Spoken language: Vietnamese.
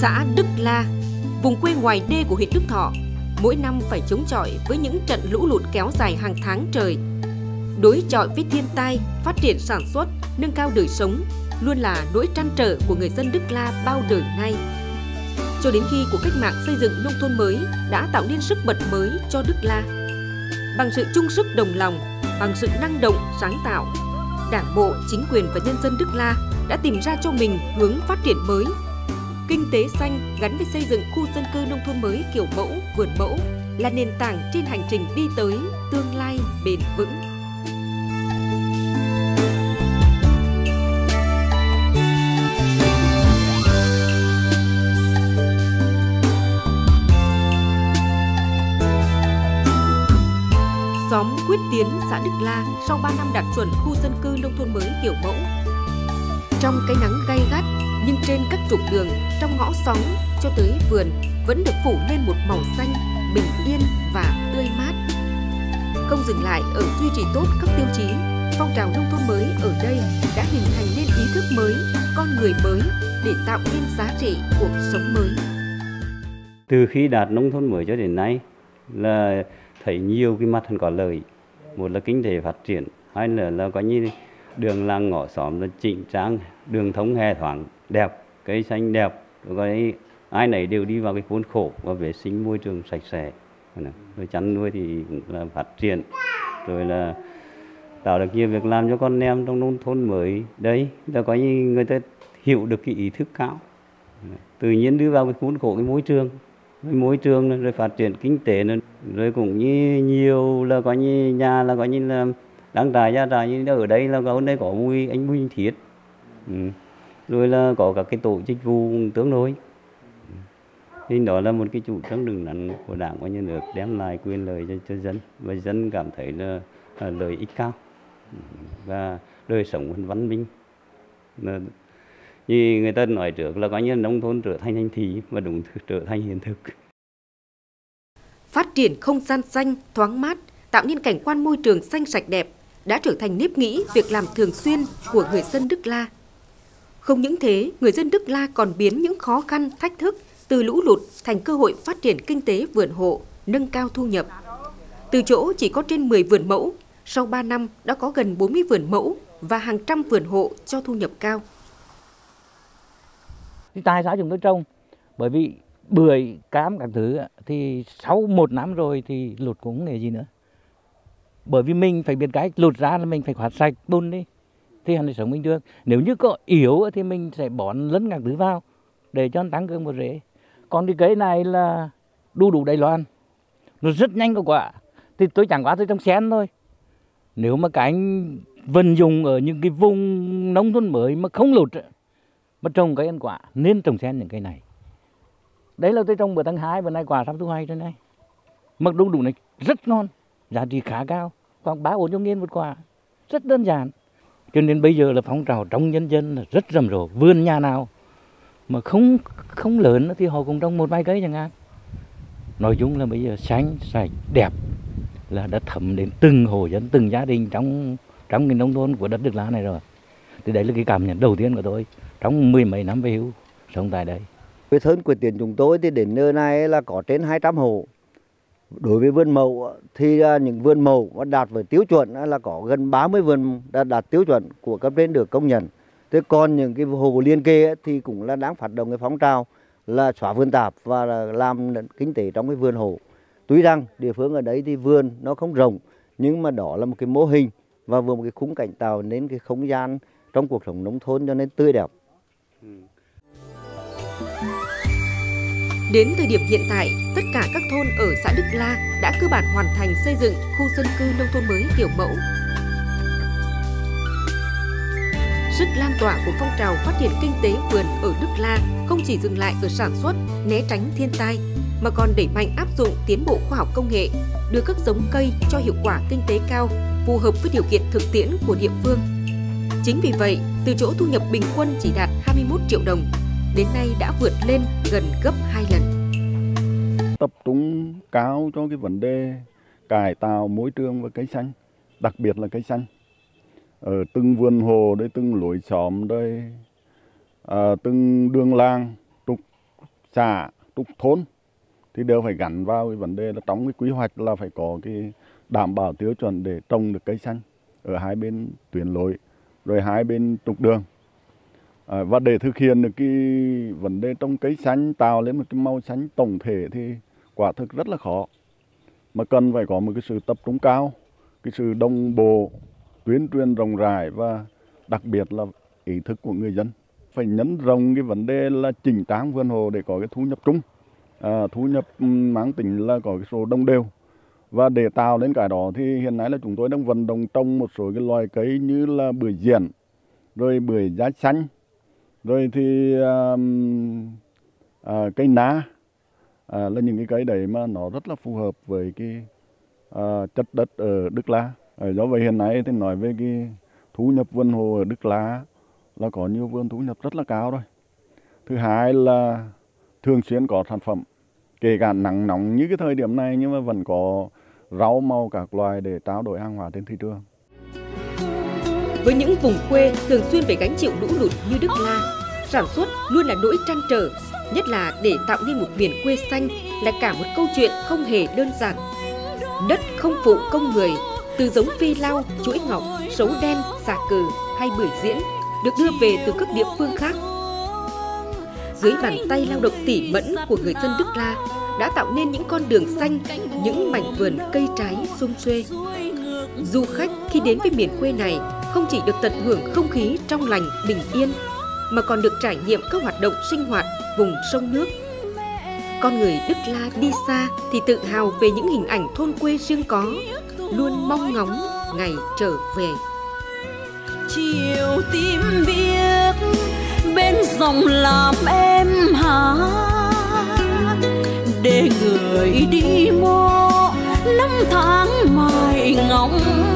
Xã Đức La, vùng quê ngoài đê của huyện Đức Thọ, mỗi năm phải chống chọi với những trận lũ lụt kéo dài hàng tháng trời. Đối chọi với thiên tai, phát triển sản xuất, nâng cao đời sống luôn là nỗi trăn trở của người dân Đức La bao đời nay. Cho đến khi cuộc cách mạng xây dựng nông thôn mới đã tạo nên sức bật mới cho Đức La. Bằng sự chung sức đồng lòng, bằng sự năng động, sáng tạo, Đảng bộ, chính quyền và nhân dân Đức La đã tìm ra cho mình hướng phát triển mới. Kinh tế xanh gắn với xây dựng khu dân cư nông thôn mới kiểu mẫu, vườn mẫu là nền tảng trên hành trình đi tới tương lai bền vững. Xóm Quyết Tiến, xã Đức La sau 3 năm đạt chuẩn khu dân cư nông thôn mới kiểu mẫu. Trong cái nắng gay gắt, nhưng trên các trục đường, trong ngõ xóm cho tới vườn vẫn được phủ lên một màu xanh, bình yên và tươi mát. Không dừng lại ở duy trì tốt các tiêu chí, phong trào nông thôn mới ở đây đã hình thành nên ý thức mới, con người mới để tạo nên giá trị cuộc sống mới. Từ khi đạt nông thôn mới cho đến nay là thấy nhiều cái mặt có lợi. Một là kinh tế phát triển, hai là có như đường làng ngõ xóm là chỉnh trang, đường thông hè thoáng đẹp, cây xanh đẹp, rồi ai nấy đều đi vào cái khuôn khổ và vệ sinh môi trường sạch sẽ. Rồi chăn nuôi thì cũng là phát triển, rồi là tạo được nhiều việc làm cho con em trong nông thôn mới. Đấy là có như người ta hiểu được cái ý thức cao, tự nhiên đưa vào cái khuôn khổ cái môi trường rồi phát triển kinh tế nữa. Rồi cũng như nhiều là có như nhà là có như là đang trại gia trại như ở đây là có đây có anh Bùi Thiết, rồi là có các cái tổ chức vụ tương đối. Thì đó là một cái chủ trương đúng đắn của Đảng và Nhà nước đem lại quyền lợi cho dân, và dân cảm thấy là lợi ích cao và đời sống văn minh. Như người ta nói trước là có như nông thôn trở thành thành thị và đúng trở thành hiện thực. Phát triển không gian xanh, thoáng mát, tạo nên cảnh quan môi trường xanh sạch đẹp đã trở thành nếp nghĩ, việc làm thường xuyên của người dân Đức La. Không những thế, người dân Đức La còn biến những khó khăn, thách thức từ lũ lụt thành cơ hội phát triển kinh tế vườn hộ, nâng cao thu nhập. Từ chỗ chỉ có trên 10 vườn mẫu, sau 3 năm đã có gần 40 vườn mẫu và hàng trăm vườn hộ cho thu nhập cao. Tại sao chúng tôi trồng? Bởi vì bưởi, cam các thứ thì sau 1 năm rồi thì lụt cũng không nghề gì nữa. Bởi vì mình phải biết cách lụt ra là mình phải khoát sạch bùn đi thì hắn sống bình thường. Nếu như có yếu thì mình sẽ bón lẫn các thứ vào để cho nó tăng cường một rễ. Còn cái cây này là đủ Đài Loan, nó rất nhanh có quả. Thì tôi chẳng qua tôi trồng sen thôi. Nếu mà các anh vận dụng ở những cái vùng nông thôn mới mà không lụt mà trồng cây ăn quả nên trồng sen những cây này. Đấy là tôi trồng bữa tháng 2, bữa nay quả sắp thu hoạch rồi này. Mật đủ này rất ngon, giá trị khá cao, khoảng 3-4 một quả, rất đơn giản. Cho nên bây giờ là phong trào trong nhân dân là rất rầm rộ, vườn nhà nào mà không lớn thì họ cũng trồng một vài cây chẳng hạn. Nói chung là bây giờ xanh, sạch, đẹp là đã thấm đến từng hộ dân, từng gia đình trong cái nông thôn của đất Đức La này rồi. Thì đấy là cái cảm nhận đầu tiên của tôi trong 10 mấy năm về hưu sống tại đây. Với thôn Quyết Tiến chúng tôi thì đến nơi này là có trên 200 hộ. Đối với vườn mẫu thì những vườn mẫu đạt với tiêu chuẩn là có gần 30 vườn đạt tiêu chuẩn của cấp trên được công nhận. Thế còn những cái hộ liên kề thì cũng là đang phát động cái phong trào là xóa vườn tạp và làm kinh tế trong cái vườn hộ. Tuy rằng địa phương ở đấy thì vườn nó không rộng, nhưng mà đó là một cái mô hình và vừa một cái khung cảnh tạo nên cái không gian trong cuộc sống nông thôn cho nên tươi đẹp. Đến thời điểm hiện tại, tất cả các thôn ở xã Đức La đã cơ bản hoàn thành xây dựng khu dân cư nông thôn mới kiểu mẫu. Sức lan tỏa của phong trào phát triển kinh tế vườn ở Đức La không chỉ dừng lại ở sản xuất, né tránh thiên tai, mà còn đẩy mạnh áp dụng tiến bộ khoa học công nghệ, đưa các giống cây cho hiệu quả kinh tế cao, phù hợp với điều kiện thực tiễn của địa phương. Chính vì vậy, từ chỗ thu nhập bình quân chỉ đạt 21 triệu đồng, đến nay đã vượt lên gần gấp 2 lần. Tập trung cao cho cái vấn đề cải tạo môi trường và cây xanh, đặc biệt là cây xanh. Ở từng vườn hồ, đây từng lối xóm, đây từng đường làng, trục xã, trục thôn thì đều phải gắn vào cái vấn đề là trong cái quy hoạch là phải có cái đảm bảo tiêu chuẩn để trồng được cây xanh ở hai bên tuyến lối, rồi hai bên trục đường. Và để thực hiện được cái vấn đề trồng cây xanh, tạo lên một cái màu xanh tổng thể thì quả thực rất là khó, mà cần phải có một cái sự tập trung cao, cái sự đồng bộ, tuyên truyền rộng rãi và đặc biệt là ý thức của người dân. Phải nhấn rộng cái vấn đề là chỉnh trang vườn hồ để có cái thu nhập chung, thu nhập mang tính là có cái số đồng đều. Và để tạo lên cái đó thì hiện nay là chúng tôi đang vận động trồng một số cái loài cây như là bưởi diễn, rồi bưởi da xanh, rồi thì cây ná, là những cái cây đấy mà nó rất là phù hợp với cái chất đất ở Đức La. Do vậy hiện nay thì nói về cái thu nhập vườn hồ ở Đức La là có nhiều vườn thu nhập rất là cao rồi. Thứ hai là thường xuyên có sản phẩm, kể cả nắng nóng như cái thời điểm này nhưng mà vẫn có rau màu các loài để trao đổi hàng hóa trên thị trường. Với những vùng quê thường xuyên phải gánh chịu lũ lụt như Đức La, sản xuất luôn là nỗi trăn trở, nhất là để tạo nên một miền quê xanh là cả một câu chuyện không hề đơn giản. Đất không phụ công người, từ giống phi lao, chuỗi ngọc, sấu đen, xà cừ hay bưởi diễn được đưa về từ các địa phương khác. Dưới bàn tay lao động tỉ mẫn của người dân Đức La đã tạo nên những con đường xanh, những mảnh vườn cây trái sum xuê. Du khách khi đến với miền quê này không chỉ được tận hưởng không khí trong lành, bình yên, mà còn được trải nghiệm các hoạt động sinh hoạt vùng sông nước. Con người Đức La đi xa thì tự hào về những hình ảnh thôn quê riêng có, luôn mong ngóng ngày trở về. Chiều tím biếc bên dòng làm em hát, để người đi mô năm tháng mài ngóng